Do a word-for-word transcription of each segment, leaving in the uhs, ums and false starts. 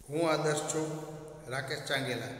હું આદર્શ છું, રાકેશ ચાંગેલા।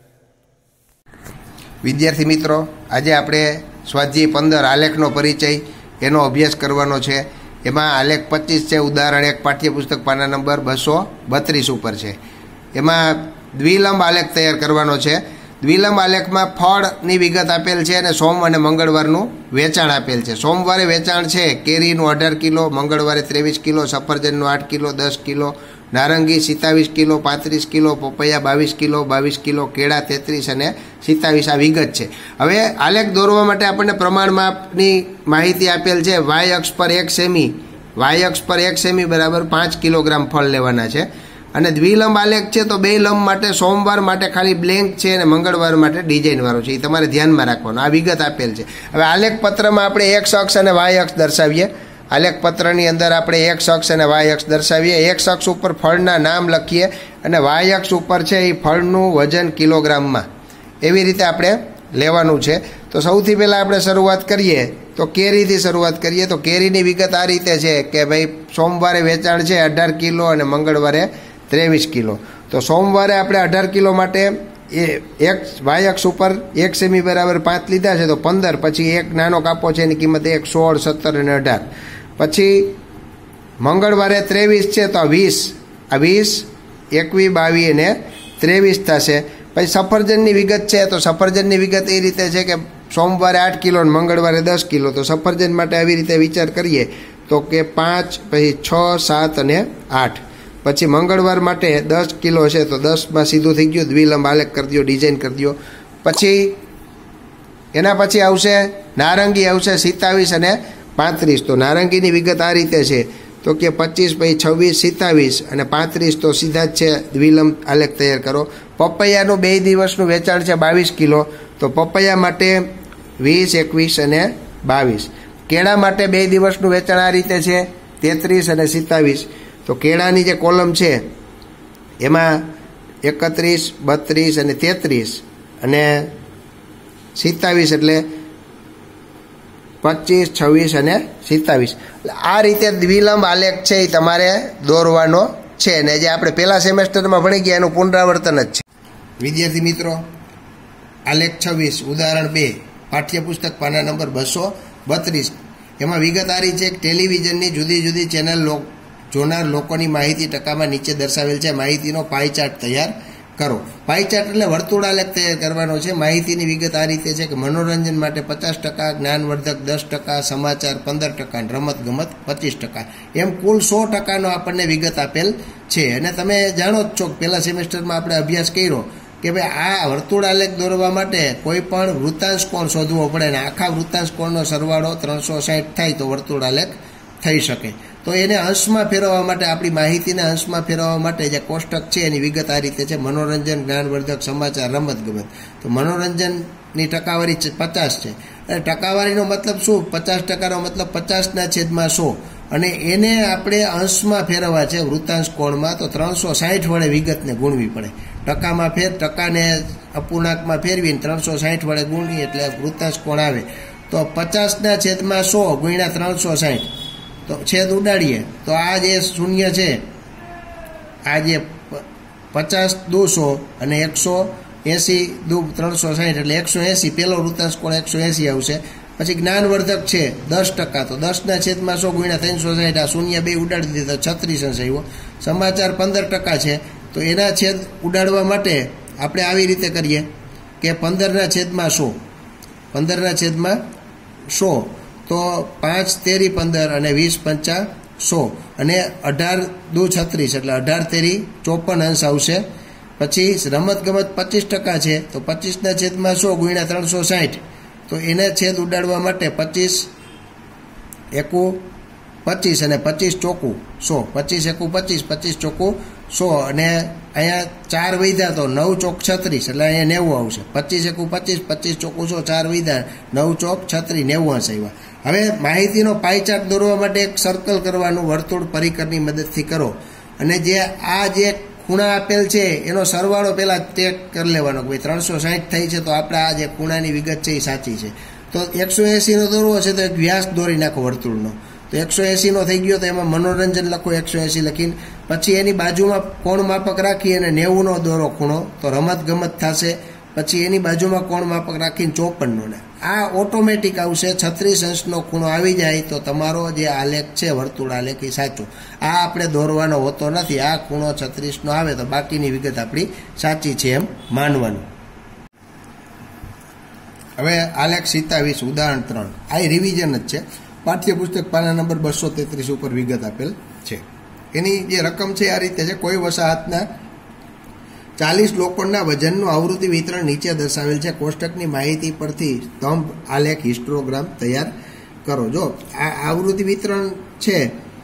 વિદ્યાર્થી મિત્રો, આજે આપણે સ્વાધ્યાય પંદર આલેખનો પરિચય એનો અભ્યાસ કરવાનો છે। એમાં આલેખ પચીસ છે, ઉદાહરણ એક, પાઠ્યપુસ્તક પાના નંબર બસો બત્રીસ ઉપર છે। એમાં દ્વિલંબ આલેખ તૈયાર કરવાનો છે। દ્વિલંબ આલેખમાં ફળની વિગત આપેલ છે અને સોમ અને મંગળવારનું વેચાણ આપેલ છે। સોમવારે વેચાણ છે કેરીનું અઢાર કિલો, મંગળવારે ત્રેવીસ કિલો, સફરજનનું આઠ કિલો, દસ કિલો, નારંગી સિત્તાવીસ કિલો, પાંત્રીસ કિલો, પપૈયા બાવીસ કિલો, બાવીસ કિલો, કેળા તેત્રીસ અને સિત્તાવીસ આ વિગત છે। હવે આલેખ દોરવા માટે આપણને પ્રમાણ માપની માહિતી આપેલ છે। વાય અક્ષ પર એક સેમી વાય અક્ષ પર એક સેમી બરાબર પાંચ કિલોગ્રામ ફળ લેવાના છે। અને દ્વિલંબ આલેખ છે તો બે લંબ માટે સોમવાર માટે ખાલી બ્લેન્ક છે અને મંગળવાર માટે ડિઝાઇન વાળો છે, એ તમારે ધ્યાનમાં રાખવાનું, આ વિગત આપેલ છે। હવે આલેખ પત્રમાં આપણે એક્સ અક્ષ અને વાય અક્ષ દર્શાવીએ। આલેખ પત્રની અંદર આપણે એક્સ અક્ષ અને વાય અક્ષ દર્શાવીએ। એક્સ અક્ષ ઉપર ફળના નામ લખીએ અને વાય અક્ષ ઉપર છે એ ફળનું વજન કિલોગ્રામમાં, એવી રીતે આપણે લેવાનું છે। તો સૌથી પહેલાં આપણે શરૂઆત કરીએ તો કેરીથી શરૂઆત કરીએ। તો કેરીની વિગત આ રીતે છે કે ભાઈ સોમવારે વેચાણ છે અઢાર કિલો અને મંગળવારે ત્રેવીસ કિલો। તો સોમવારે આપણે અઢાર કિલો માટે એ એક વાય અક્ષ ઉપર એક સેમી બરાબર પાંચ લીધા છે, તો પંદર, પછી એક નાનો કાપો છે એની કિંમત એક, સોળ, સત્તર અને અઢાર। પછી મંગળવારે ત્રેવીસ છે તો આ વીસ, આ વીસ, એકવીસ, બાવીસ અને ત્રેવીસ થશે। પછી સફરજનની વિગત છે તો સફરજનની વિગત એ રીતે છે કે સોમવારે આઠ કિલો અને મંગળવારે દસ કિલો। તો સફરજન માટે આવી રીતે વિચાર કરીએ તો કે પાંચ, પછી છ, સાત અને આઠ। પછી મંગળવાર માટે દસ કિલો છે તો દસમાં સીધું થઈ ગયું, દ્વિલંબ આલેખ કરી દો, ડિઝાઇન કરી દો। પછી એના પછી આવશે નારંગી, આવશે સિત્તાવીસ અને પાંત્રીસ। તો નારંગીની વિગત આ રીતે છે તો કે પચીસ, પછી છવ્વીસ, સિત્તાવીસ અને પાંત્રીસ, તો સીધા જ છે દ્વિલંબ આલેખ તૈયાર કરો। પપૈયાનું બે દિવસનું વેચાણ છે બાવીસ કિલો, તો પપૈયા માટે વીસ, એકવીસ અને બાવીસ। કેળા માટે બે દિવસનું વેચાણ આ રીતે છે તેત્રીસ અને સિત્તાવીસ। તો કેળાની જે કોલમ છે એમાં એકત્રીસ, બત્રીસ અને તેત્રીસ અને સિત્તાવીસ, એટલે પચીસ, છવ્વીસ અને સિત્તાવીસ। આ રીતે દ્વિલંબ આલેખ છે એ તમારે દોરવાનો છે ને જે આપણે પહેલા સેમેસ્ટરમાં ભણી ગયા એનું પુનરાવર્તન જ છે। વિદ્યાર્થી મિત્રો, આલેખ છવ્વીસ, ઉદાહરણ બે, પાઠ્યપુસ્તક પાના નંબર બસો બત્રીસ। એમાં વિગત આ રહી છે કે ટેલિવિઝનની જુદી જુદી ચેનલ જોનાર લોકોની માહિતી ટકામાં નીચે દર્શાવેલ છે। માહિતીનો પાઈ ચાર્ટ તૈયાર કરો। પાઈ ચાર્ટ એટલે વર્તુળ આલેખ તૈયાર કરવાનો છે। માહિતીની વિગત આ રીતે છે કે મનોરંજન માટે પચાસ ટકા, જ્ઞાનવર્ધક દસ ટકા, સમાચાર પંદર ટકા, રમત ગમત પચીસ ટકા, એમ કુલ સો ટકાનો આપણને વિગત આપેલ છે। અને તમે જાણો જ છો કે પહેલા સેમેસ્ટરમાં આપણે અભ્યાસ કર્યો કે ભાઈ આ વર્તુળ આલેખ દોરવા માટે કોઈ પણ વૃત્તાંશ કોણ શોધવો પડે ને આખા વૃત્તાંશ કોણનો સરવાળો ત્રણસો સાઠ થાય તો વર્તુળ આલેખ થઈ શકે। તો એને અંશમાં ફેરવવા માટે, આપણી માહિતીને અંશમાં ફેરવવા માટે જે કોષ્ટક છે એની વિગત આ રીતે છે: મનોરંજન, જ્ઞાનવર્ધક, સમાચાર, રમત ગમત। તો મનોરંજનની ટકાવારી પચાસ છે, અને ટકાવારીનો મતલબ શું? પચાસ ટકાનો મતલબ પચાસના છેદમાં સો, અને એને આપણે અંશમાં ફેરવવા છે વૃત્તાંશ કોણમાં, તો ત્રણસો સાઠ વડે વિગતને ગુણવી પડે। ટકામાં ફેર ટકાને અપૂર્ણાંકમાં ફેરવીને ત્રણસો સાઠ વડે ગુણવી એટલે વૃત્તાંશ કોણ આવે। તો પચાસના છેદમાં સો ગુણ્યા ત્રણસો સાઠ, તો છેદ ઉડાડીએ તો આ જે શૂન્ય છે, આ જે પચાસ દુ સો અને એકસો એંસી દુ ત્રણસો સાઠ એટલે એકસો એંસી, પહેલો વૃત્તાંશ કોણ એકસો એંસી આવશે। પછી જ્ઞાનવર્ધક છે દસ ટકા, તો દસના છેદમાં સો ગુણ્યા ત્રણસો સાઠ, આ શૂન્ય બે ઉડાડી દીધા, છત્રીસ અંશ આવ્યો। સમાચાર પંદર ટકા છે, તો એના છેદ ઉડાડવા માટે આપણે આવી રીતે કરીએ કે પંદરના છેદમાં સો, પંદરના છેદમાં સો, તો પાંચ તેરી પંદર અને વીસ પંચા સો, અને અઢાર દુ છત્રીસ એટલે અઢાર તેરી ચોપન અંશ આવશે। પછી રમત ગમત પચીસ ટકા છે, તો પચીસના છેદમાં સો ગુણ્યા ત્રણસો સાઠ, તો એને છેદ ઉડાડવા માટે પચીસ એકુ પચીસ અને પચીસ ચોકું સો, પચીસ એકુ પચીસ, પચીસ ચોકું સો, અને અહીંયા ચાર વૈધા તો નવ ચોક છત્રીસ એટલે અહીંયા નેવું આવશે। પચીસ એકુ પચીસ, પચીસ ચોકું સો, ચાર વૈધા, નવ ચોક છત્રીસ, નેવું અંશ આવ્યા। હવે માહિતીનો પાઈ ચાર્ટ દોરવા માટે એક સર્કલ કરવાનું, વર્તુળ પરિકરની મદદથી કરો, અને જે આ જે ખૂણા આપેલ છે એનો સરવાળો પહેલાં ચેક કરી લેવાનો કે ભાઈ ત્રણસો સાઠ થઈ છે, તો આપણે આ જે ખૂણાની વિગત છે એ સાચી છે। તો એકસો એંસીનો દોરવો છે તો એક વ્યાસ દોરી નાખો વર્તુળનો, તો એકસો એંસીનો થઈ ગયો તો એમાં મનોરંજન લખો એકસો એંસી લખીને પછી એની બાજુમાં કોણ માપક રાખી અને નેવુંનો દોરો ખૂણો તો રમત ગમત થશે. પછી એની બાજુમાં કોણ માપક રાખીને ચોપનનો ને આ ઓટોમેટિક આવશે. છત્રીસ અંશનો ખૂણો આવી જાય તો તમારો જે આલેખ છે વર્તુળ આલેખ એ સાચો. આ આપણે દોરવાનો હોતો નથી. આ ખૂણો છત્રીસનો આવે તો બાકીની વિગત આપણી સાચી છે એમ માનવાનું. હવે આલેખ સિત્તાવીસ ઉદાહરણ ત્રણ આ રિવિઝન જ છે. પાઠ્યપુસ્તક પાના નંબર બસો તેત્રીસ ઉપર વિગત આપેલ છે. એની જે રકમ છે આ રીતે છે. કોઈ વસાહતના ચાલીસ લોકોના વજનનું આવૃત્તિ વિતરણ નીચે દર્શાવેલ છે. કોષ્ટકની માહિતી પરથી સ્તંભ આલેખ હિસ્ટોગ્રામ તૈયાર કરો. જો આ આવૃત્તિ વિતરણ છે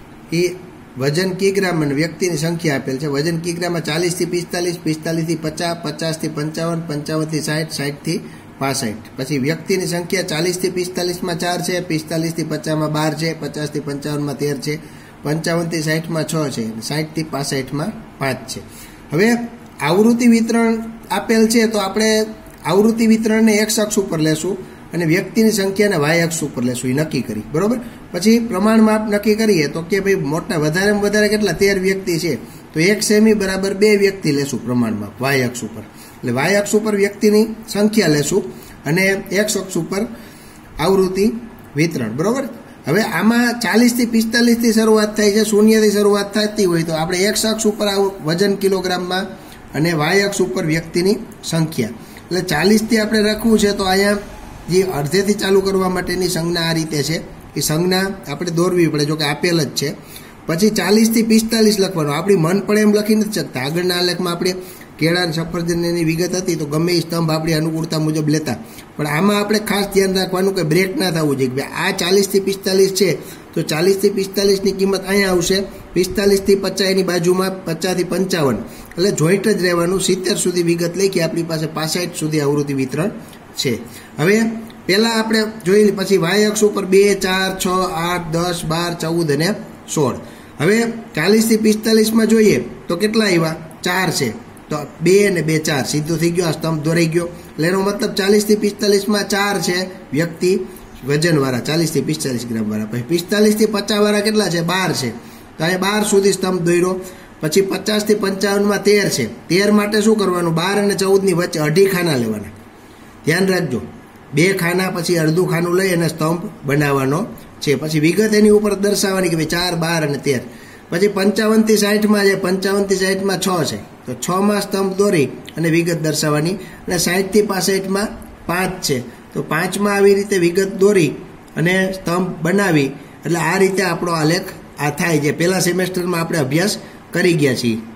એ વજન કિગ્રામ અને વ્યક્તિની સંખ્યા આપેલ છે. વજન કિગ્રામમાં ચાલીસથી પિસ્તાલીસ, પિસ્તાલીસથી પચાસ, પચાસથી પંચાવન, પંચાવનથી સાઠ, સાઠથી પાસઠ. પછી વ્યક્તિની સંખ્યા ચાલીસથી પિસ્તાલીસમાં ચાર છે, પિસ્તાલીસથી પચાસમાં બાર છે, પચાસથી પંચાવનમાં તેર છે, પંચાવનથી સાઠમાં છ છે, સાઠથી પાસઠમાં પાંચ છે. હવે આવૃત્તિ વિતરણ આપેલ છે તો આપણે આવૃત્તિ વિતરણને એક્સ અક્ષ ઉપર લેશું અને વ્યક્તિની સંખ્યાને વાય અક્ષ ઉપર લેશું. એ નક્કી કરી બરોબર. પછી પ્રમાણ માપ નક્કી કરીએ તો કે ભાઈ મોટા વધારેમાં વધારે કેટલા તેર વ્યક્તિ છે તો એક સેમી બરાબર બે વ્યક્તિ લેશું પ્રમાણ માપ વાય અક્ષ ઉપર. એટલે વાય અક્ષ ઉપર વ્યક્તિની સંખ્યા લેશું અને એક્સ અક્ષ ઉપર આવૃત્તિ વિતરણ બરોબર. હવે આમાં ચાલીસથી પિસ્તાલીસથી શરૂઆત થાય છે, શૂન્યથી શરૂઆત થતી હોય તો આપણે એક્સ અક્ષ ઉપર વજન કિલોગ્રામમાં અને વાય અક્ષ ઉપર વ્યક્તિની સંખ્યા. એટલે ચાલીસથી આપણે રાખવું છે તો અહીંયા જે અડધેથી ચાલુ કરવા માટેની સંજ્ઞા આ રીતે છે. એ સંજ્ઞા આપણે દોરવી પડે, જો કે આપેલ જ છે. પછી ચાલીસથી પિસ્તાલીસ લખવાનું. આપણી મન પડે એમ લખી નથી શકતા. આગળના આલેખમાં આપણે કેળા સફરજન એની વિગત હતી તો ગમે એ સ્તંભ આપણી અનુકૂળતા મુજબ લેતા. પણ આમાં આપણે ખાસ ધ્યાન રાખવાનું કે બ્રેક ના થવું જોઈએ કે આ ચાલીસથી પિસ્તાલીસ છે તો ચાલીસથી પિસ્તાલીસની કિંમત અહીંયા આવશે, પિસ્તાલીસથી પચાસ એની બાજુમાં, પચાસથી પંચાવન. એટલે જોઈન્ટ જ રહેવાનું. સિત્તેર સુધી વિગત લખી આપણી પાસે પાસઠ સુધી આવૃત્તિ વિતરણ છે. હવે પહેલાં આપણે જોઈ પછી વાય અક્ષ ઉપર બે, ચાર, છ, આઠ, દસ, બાર, ચૌદ અને સોળ. હવે ચાલીસથી પિસ્તાલીસમાં જોઈએ તો કેટલા આવ્યા? ચાર છે તો બે અને બે ચાર સીધું થઈ ગયો. આ સ્તંભ દોરાઈ ગયો. એટલે એનો મતલબ ચાલીસથી પિસ્તાલીસમાં ચાર છે વ્યક્તિ વજનવાળા, ચાલીસથી પિસ્તાલીસ ગ્રામવાળા. પછી પિસ્તાલીસથી પચાસવાળા કેટલા છે? બાર છે તો અહીંયા બાર સુધી સ્તંભ દોર્યો. પછી પચાસથી પંચાવનમાં તેર છે. તેર માટે શું કરવાનું? બાર અને ચૌદની વચ્ચે અઢી ખાના લેવાના. ધ્યાન રાખજો, બે ખાના પછી અડધું ખાનું લઈ અને સ્તંભ બનાવવાનો છે. પછી વિગત એની ઉપર દર્શાવવાની કે ભાઈ ચાર, બાર અને તેર. પછી પંચાવનથી સાઠમાં છે, પંચાવનથી સાઠમાં છ છે તો છમાં સ્તંભ દોરી અને વિગત દર્શાવવાની. અને સાઠથી પાસઠમાં પાંચ છે તો પાંચમાં આવી રીતે વિગત દોરી અને સ્તંભ બનાવી. એટલે આ રીતે આપણો આલેખ આ થાય જે પહેલા સેમેસ્ટરમાં આપણે અભ્યાસ કરી ગયા છીએ.